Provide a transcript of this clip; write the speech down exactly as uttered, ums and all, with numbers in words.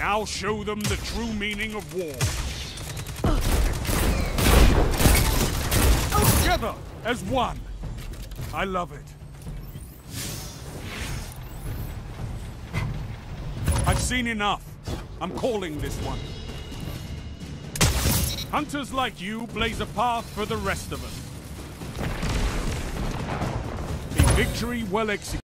Now show them the true meaning of war. Together as one. I love it. I've seen enough. I'm calling this one. Hunters like you blaze a path for the rest of us. A victory well executed.